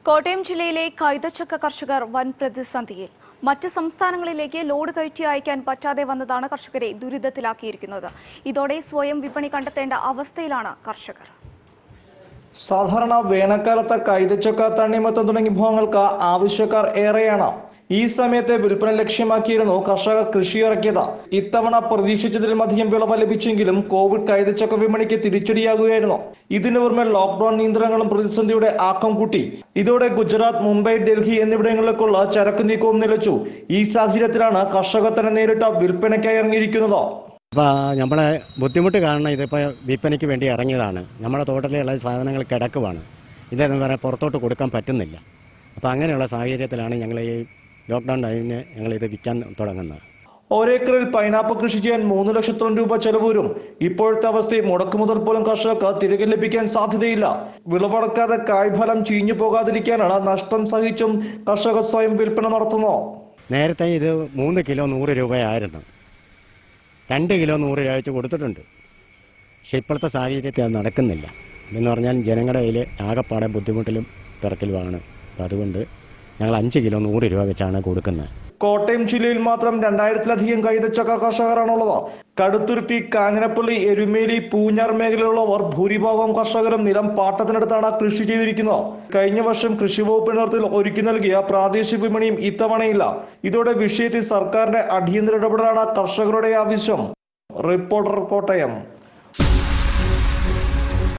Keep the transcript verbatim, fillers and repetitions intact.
കോട്ടയം ജില്ലയിലെ കൈതച്ചക്ക കർഷകർ വൻ പ്രതിസന്ധിയിൽ. മറ്റ് സംസ്ഥാനങ്ങളിലേക്ക് ലോഡ് കയറ്റി അയക്കാൻ പറ്റാതെ വന്നതാണ് കർഷകരെ ദുരിതത്തിലാക്കിയിരിക്കുന്നത്. ഇതോടെ സ്വയം വിപണി കണ്ടെത്തേണ്ട അവസ്ഥയിലാണ് കർഷകർ. സാധാരണ വേനൽക്കാലത്ത് കൈതച്ചക്ക, തണ്ണിമത്തൻ തുടങ്ങിയ വിഭവങ്ങൾക്ക് ആവശ്യക്കാർ ഏറെയാണ്. ഈ സമയത്ത് വിൽപ്പന ലക്ഷ്യമാക്കിയിരുന്നു കർഷകർ കൃഷി ഇറക്കിയത്. ഇത്തവണ പ്രതീക്ഷിച്ചതിലും അധികം വിളവ് ലഭിച്ചെങ്കിലും കോവിഡ് കൈതച്ചക്ക വിപണിക്ക് തിരിച്ചടിയാകുകയായിരുന്നു. ഇതിനു പുറമെ ലോക്ക്ഡൌൺ നിയന്ത്രണങ്ങളും പ്രതിസന്ധിയുടെ ആക്കം കൂട്ടി. ഇതോടെ ഗുജറാത്ത്, മുംബൈ, ഡൽഹി എന്നിവിടങ്ങളിലേക്കുള്ള ചരക്ക് നീക്കവും നിലച്ചു. ഈ സാഹചര്യത്തിലാണ് കർഷകർ തന്നെ നേരിട്ട് വിൽപ്പനയ്ക്കായി ഇറങ്ങിയിരിക്കുന്നത്. അപ്പോൾ നമ്മളെ ബുദ്ധിമുട്ട് കാരണം ഇതിപ്പോൾ വിൽപ്പനയ്ക്ക് വേണ്ടി ഇറങ്ങിയതാണ്. നമ്മുടെ തോട്ടത്തിലുള്ള സാധനങ്ങൾ കിടക്കുവാണ്. ഇതെന്ന് പറയാൻ പുറത്തോട്ട് കൊടുക്കാൻ പറ്റുന്നില്ല. അപ്പോൾ അങ്ങനെയുള്ള സാഹചര്യത്തിലാണ് ഞങ്ങൾ ഈ ലോക്ക്ഡൗൺ കഴിഞ്ഞ് ഞങ്ങൾ ഇത് വിൽക്കാൻ തുടങ്ങുന്നത്. ഒരേക്കറിൽ പൈനാപ്പിൾ കൃഷി ചെയ്യാൻ മൂന്ന് ലക്ഷത്തോളം രൂപ ചെലവ് വരും. ഇപ്പോഴത്തെ അവസ്ഥയിൽ മുടക്കുമുതൽ പോലും കർഷകർക്ക് തിരികെ ലഭിക്കാൻ സാധ്യതയില്ല. വിളവെടുക്കാതെ കായ്ഫലം ചീഞ്ഞു പോകാതിരിക്കാനാണ് നഷ്ടം സഹിച്ചും കർഷകർ സ്വയം വിൽപ്പന നടത്തുന്നത്. നേരത്തെ ഇത് മൂന്ന് കിലോ നൂറ് രൂപയായിരുന്നു. രണ്ട് കിലോ നൂറ് രൂപ വെച്ച് കൊടുത്തിട്ടുണ്ട്. പക്ഷെ ഇപ്പോഴത്തെ സാഹചര്യത്തിൽ അത് നടക്കുന്നില്ല. എന്ന് പറഞ്ഞാൽ ജനങ്ങളുടെ കയ്യിൽ ആകെപ്പാടെ ബുദ്ധിമുട്ടിലും തിരക്കിലുമാണ്. അപ്പം അതുകൊണ്ട് ഞങ്ങൾ അഞ്ച് കിലോ നൂറ് രൂപ വെച്ചാണ് കൊടുക്കുന്നത്. കോട്ടയം ജില്ലയിൽ മാത്രം രണ്ടായിരത്തിലധികം കൈതച്ചക്ക കർഷകരാണുള്ളത്. കടുത്തുരുത്തി, കാഞ്ഞിരപ്പള്ളി, എരുമേലി, പൂഞ്ഞാർ മേഖലയിലുള്ളവർ ഭൂരിഭാഗം കർഷകരും നിലം പാട്ടത്തിനടുത്താണ് കൃഷി ചെയ്തിരിക്കുന്നത്. കഴിഞ്ഞ വർഷം കൃഷി വകുപ്പ് നേതൃത്വത്തിൽ ഒരുക്കി നൽകിയ പ്രാദേശിക വിപണിയും ഇത്തവണയില്ല. ഇതോടെ വിഷയത്തിൽ സർക്കാരിന്റെ അടിയന്തര ഇടപെടലാണ് കർഷകരുടെ ആവശ്യം. റിപ്പോർട്ടർ, കോട്ടയം.